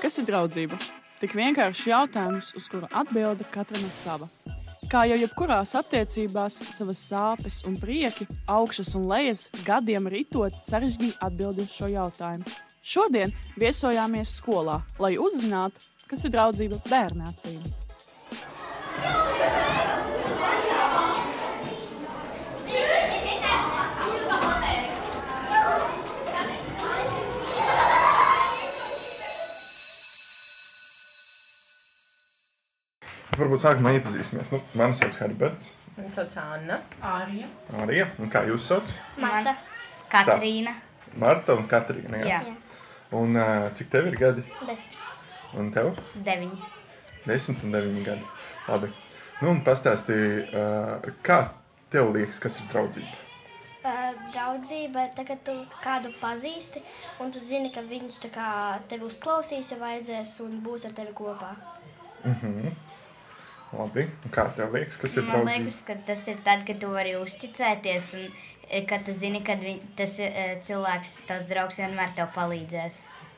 Kas ir draudzība? Tik vienkāršs jautājums, uz kuru atbilde katram ir sava. Kā jau jebkurās attiecībās, savas sāpes un prieki, augšas un lejas gadiem ritot sarežģīja atbildi uz šo jautājumu. Šodien viesojāmies skolā, lai uzzinātu, kas ir draudzība bērnācība. Varbūt sākumā iepazīsimies. Mani sauc Herberts. Mani sauc Anna. Arija. Un kā jūs sauc? Marta. Katrīna. Marta un Katrīna, jā. Un cik tev ir gadi? 10. Un tev? 9. 10 un 9 gadi. Labi. Un pastāstīji, kā tev liekas, kas ir draudzība? Draudzība ir tā, ka tu kādu pazīsti, un tu zini, ka viņš tā kā tevi uzklausīs, ja vajadzēs, un būs ar tevi kopā. Labi. Un kā tev liekas, kas ir draudzība? Man liekas, ka tas ir tad, kad tu vari uzticēties un kad tu zini, ka tas cilvēks, tavs draugs vienmēr tev palīdzēs.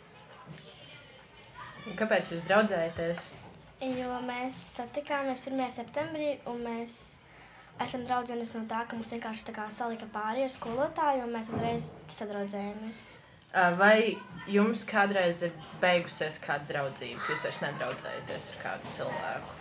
Un kāpēc jūs draudzējaties? Jo mēs satikāmies 1. septembrī, un mēs esam draudzenes no tā, ka mums vienkārši tā kā salika pāri ar skolotāju, un mēs uzreiz sadraudzējamies. Vai jums kādreiz ir beigusies kāda draudzība, ka jūs vairs nedraudzējaties ar kādu cilvēku?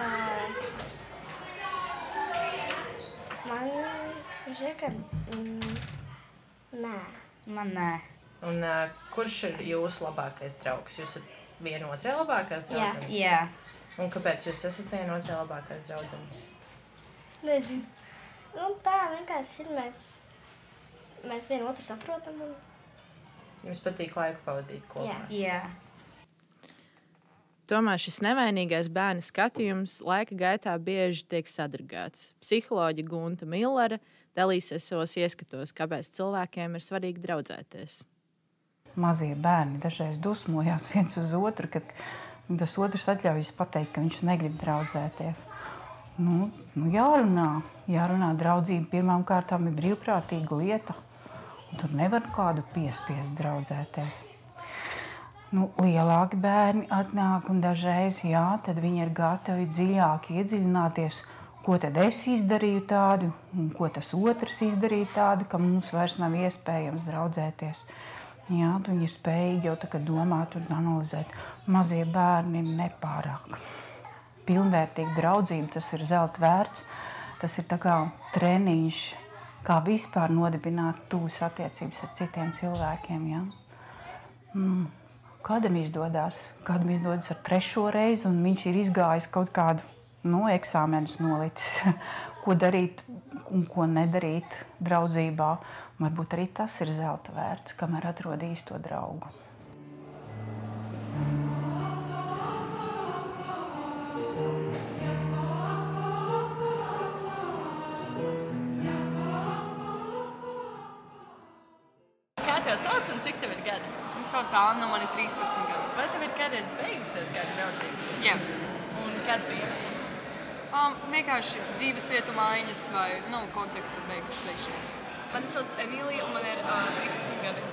Man šķiet, ka nē. Man nē. Un kurš ir jūsu labākais draugs? Jūs esat viena otrē labākās draudzenes? Jā. Un kāpēc jūs esat viena otrē labākās draudzenes? Es nezinu. Tā vienkārši ir mēs vienu otru saprotam. Jums patīk laiku pavadīt kopā? Jā. Tomēr šis nevainīgais bērna skatījums laika gaitā bieži tiek sadragāts. Psiholoģe Gunta Millere dalīsies savos ieskatos, kāpēc cilvēkiem ir svarīgi draudzēties. Mazie bērni dažreiz dusmojās viens uz otru, kad tas otrs atļaujas pateikt, ka viņš negrib draudzēties. Jārunā draudzība pirmām kārtām ir brīvprātīga lieta. Tur nevar kādu piespiest draudzēties. Lielāki bērni atnāk un dažreiz, tad viņi ir gatavi dziļāk iedziļināties, ko tad es izdarīju tādu un ko tas otrs izdarīja tādu, ka mums vairs nav iespējams draudzēties. Viņi ir spējīgi jau tā kā domāt un analizēt. Mazie bērni ir nepārāk. Pilnvērtīga draudzība, tas ir zelta vērts, tas ir tā kā treniņš, kā vispār nodibināt tuvas attiecības ar citiem cilvēkiem. Kādam izdodas ar 3. reizi, un viņš ir izgājis kaut kādu eksāmenus nolicis, ko darīt un ko nedarīt draudzībā. Varbūt arī tas ir zelta vērts, kamēr atrod īsto draugu. Sauc un cik tev ir gadi? Mani sauc Anna, man ir 13 gadi. Vai tev ir kādreiz beigusies kāda draudzība? Jā. Un kāds bija iemesls? Vienkārši dzīves vietu maiņas vai kontaktu beigšanās. Mani sauc Emīlija un man ir 13 gadi.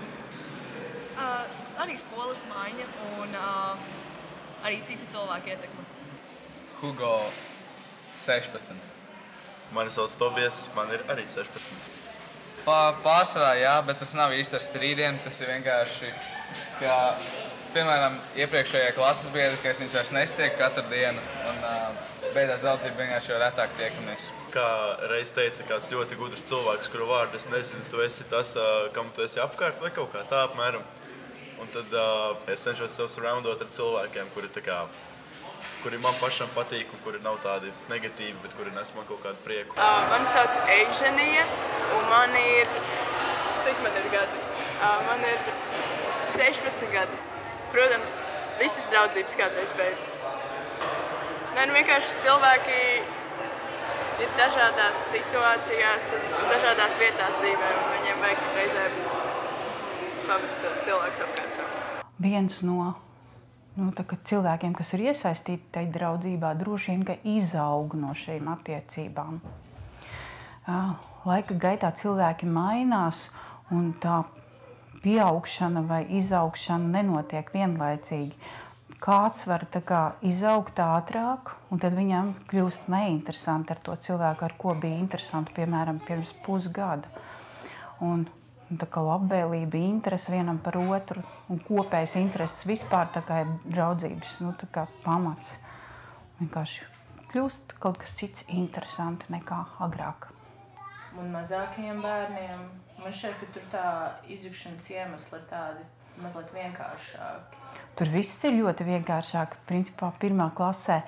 Arī skolas maiņa un arī citu cilvēku ietekme. Hugo 16. Mani sauc Tobijas, man ir arī 16. Pārsvarā jā, bet tas nav īsti ar strīdiem. Tas ir vienkārši, ka, piemēram, iepriekšējā klases biedri, ka es viņus vairs nestieku katru dienu, un beidās draudzība vienkārši jau retāk tiekamies. Kā reiz teica kāds ļoti gudrs cilvēks, kuru vārdu es nezinu, tu esi tas, kam tu esi apkārt, vai kaut kā tā apmēram. Un tad es cenšos sev surroundot ar cilvēkiem, kuri man pašam patīk un kuri nav tādi negatīvi, bet kuri nes man kaut kādu prieku. Mani sauc Eiženija un man ir... Cik man ir gadi? Man ir 16 gadi. Protams, visas draudzības kādreiz beidzas. Vienkārši cilvēki ir dažādās situācijās un dažādās vietās dzīvē, un viņiem vajag reizēm pamest tos cilvēkus apkārt sev. Viens no cilvēkiem, kas ir iesaistīti tajā draudzībā, droši vien, ka izaug no šīm attiecībām. Laika gaitā cilvēki mainās, un tā pieaugšana vai izaugšana nenotiek vienlaicīgi. Kāds var izaugt ātrāk, un tad viņam kļūst neinteresanti ar to cilvēku, ar ko bija interesanti, piemēram, pirms pusgada. Un labvēlība, interese vienam par otru un kopējs intereses vispār ir draudzības pamats. Vienkārši kļūst kaut kas cits interesanti nekā agrāk. Un mazākajiem bērniem, man šķiet, ka tur tā izjukšanas iemesli ir tādi mazliet vienkāršāki. Tur viss ir ļoti vienkāršāk. Principā 1. klasē,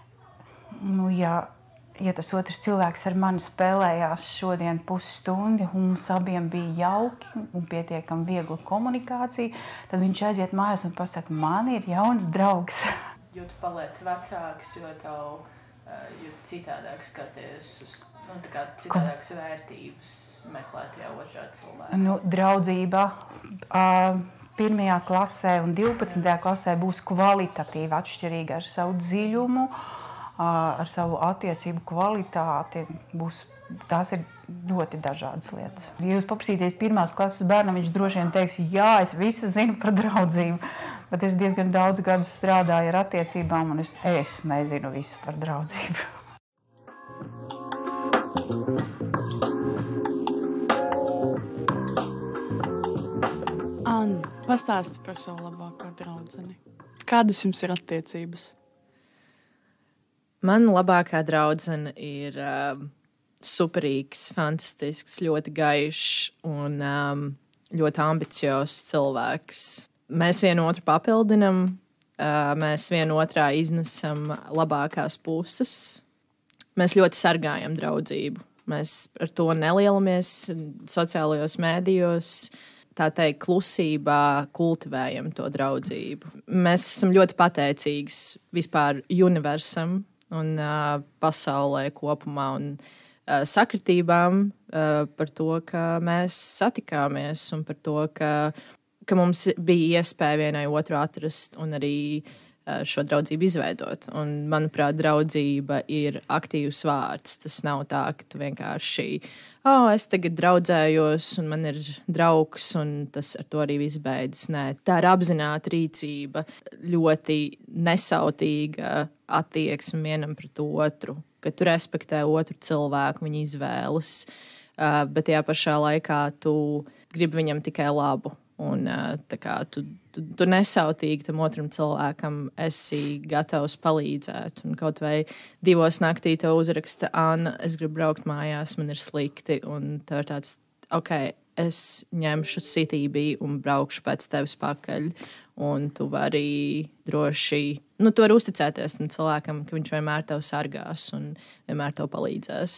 ja tas otrs cilvēks ar mani spēlējās šodien pusstundi, un mums abiem bija jauki un pietiekami viegla komunikācija, tad viņš aiziet mājās un pasaka, man ir jauns draugs. Jo tu paliec vecāks, jo citādāk skaties uz citādākas vērtības meklēt jau otrā cilvēka. Draudzība 1. klasē un 12. klasē būs kvalitatīvi atšķirīga ar savu dziļumu, ar savu attiecību kvalitāti. Tās ir ļoti dažādas lietas. Ja jūs paprasīties 1. klases bērnam, viņš droši vien teiks, jā, es visu zinu par draudzību, bet es diezgan daudz gadus strādāju ar attiecībām, un es nezinu visu par draudzību. Anna, pastāsti par savu labāko draudzeni. Kādas jums ir attiecības? Man labākā draudzene ir superīgs, fantastisks, ļoti gaišs un ļoti ambiciozs cilvēks. Mēs vienotru papildinam, mēs vienotrā iznesam labākās puses. Mēs ļoti sargājam draudzību. Mēs ar to nelielamies sociālajos mēdījos, tā teikt, klusībā kultivējam to draudzību. Mēs esam ļoti pateicīgs vispār universam un pasaulē kopumā un sakritībām par to, ka mēs satikāmies un par to, ka mums bija iespēja vienai otru atrast un arī šo draudzību izveidot. Un, manuprāt, draudzība ir aktīvs vārds. Tas nav tā, ka tu vienkārši, es tagad draudzējos un man ir draugs un tas ar to arī viss beidzas. Nē, tā ir apzināta rīcība, ļoti nesautīga attieksme vienam pret otru, ka tu respektē otru cilvēku, viņa izvēles, bet tajā pašā laikā tu gribi viņam tikai labu. Un tu nesautīgi tam otram cilvēkam esi gatavs palīdzēt. Un kaut vai 2 naktī tev uzraksta, Anna, es gribu braukt mājās, man ir slikti. Un tev ir tāds, es ņemšu CTB un braukšu pēc tevis pakaļ. Un tu vari droši, tu vari uzticēties tam cilvēkam, ka viņš vienmēr tev sargās un vienmēr tev palīdzēs.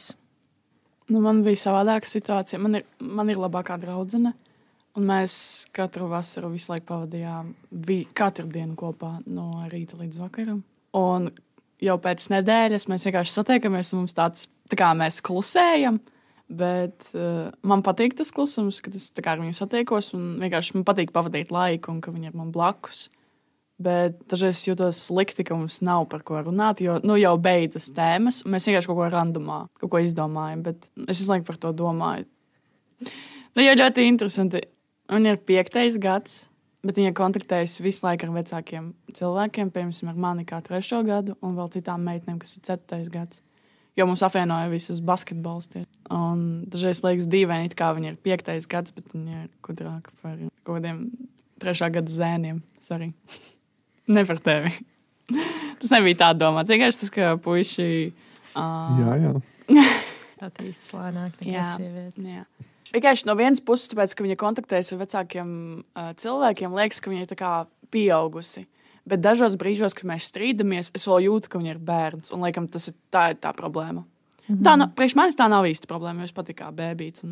Man bija savādāka situācija. Man ir labākā draudzene. Un mēs katru vasaru visu laiku pavadījām katru dienu kopā no rīta līdz vakaram. Un jau pēc nedēļas mēs vienkārši satiekamies un mums tāds, mēs klusējam, bet man patīk tas klusums, ka es ar viņu satiekos un vienkārši man patīk pavadīt laiku un ka viņi ir man blakus. Bet dažreiz es jūtos slikti, ka mums nav par ko runāt, jo jau beidzas tēmas un mēs vienkārši kaut ko randomā, kaut ko izdomājam, bet es visu laiku par to domāju. Jau ļoti interesanti. Viņa ir 5. gads, bet viņa kontaktējas visu laiku ar vecākiem cilvēkiem, piemēram, ar mani kā 3. gadu un vēl citām meitnēm, kas ir 4. gads. Jo mums apvienoja visus basketbolus. Un dažreiz liekas dīvaini, kā viņa ir 5. gads, bet viņa ir gudrāka par kaut kādiem 3. gada zēniem. Sorry. Ne par tevi. Tas nebija tā domāts. Vienkārši tas, ka puiši... Jā. Attīstas lēnāk nekā sievietes. Jā. Vienkārši no vienas puses, tāpēc, ka viņa kontaktējas ar vecākiem cilvēkiem, liekas, ka viņa ir tā kā pieaugusi. Bet dažos brīžos, kad mēs strīdamies, es vēl jūtu, ka viņa ir bērns. Un, laikam, tā ir tā problēma. Priekš manis tā nav īsta problēma, jo es patīk kā bēbīts.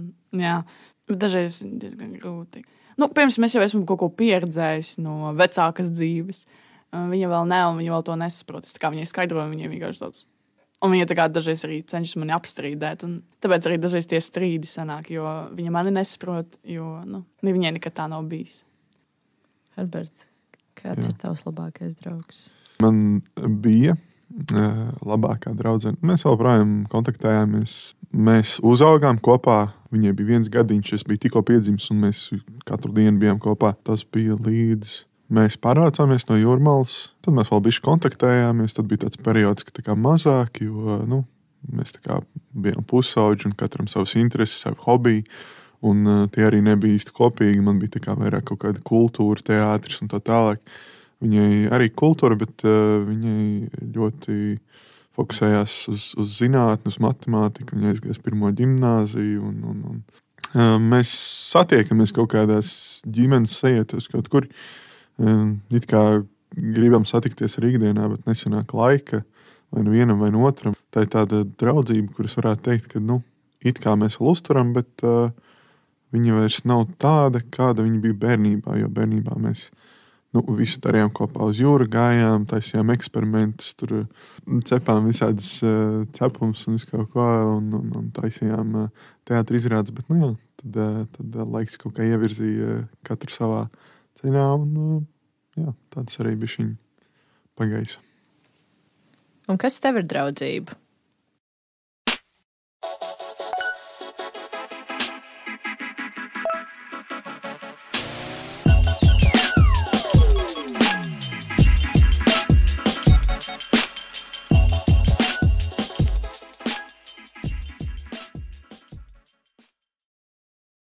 Bet dažreiz diezgan grūti. Pirms mēs jau esam kaut ko pieredzējuši no vecākas dzīves. Viņa vēl ne, un viņa vēl to nesaprot. Es viņai skaidroju, viņai vienkārši tāds. Un viņa dažreiz arī cenšas mani apstrīdēt. Tāpēc arī dažreiz tie strīdi sanāk, jo viņa mani nesaprot, jo viņai nekad tā nav bijis. Herbert, kāds ir tavs labākais draugs? Man bija labākā draudzene. Mēs joprojām kontaktējāmies. mēs uzaugām kopā. Viņai bija 1 gadiņš, es biju tikko piedzimis, un mēs katru dienu bijām kopā. Tas bija līdz mēs pārvācāmies no Jūrmalas. Tad mēs vēl bišķi kontaktējāmies. Tad bija tāds periods, ka tā kā mazāk, jo mēs tā kā bijām pusauģi un katram savas intereses, savu hobiju. Un tie arī nebija īsti kopīgi. Man bija tā kā vairāk kaut kāda kultūra, teātris un tā tālāk. Viņai arī kultūra, bet viņai ļoti fokusējās uz zinātni, uz matemātiku. Viņa aizgāja pirmo ģimnāziju. Mēs satiekamies kaut kādās ģimenes sajietos kaut kur. It kā gribam satikties arī ikdienā, bet nesanāk laika vai nu vienam vai otram. Tā ir tāda draudzība, kuras varētu teikt, ka it kā mēs vēl uztveram, bet viņa vairs nav tāda, kāda viņa bija bērnībā. Jo bērnībā mēs visu darījām kopā uz jūru, gājām, taisījām eksperimentus, tur cepām visādas cepumus un visu kaut ko, un taisījām teātra izrādes, bet tad laiks kaut kā ievirzīja katru savā ceļā, un tāds arī bišķiņ pagājis. Un kas tev ir draudzība?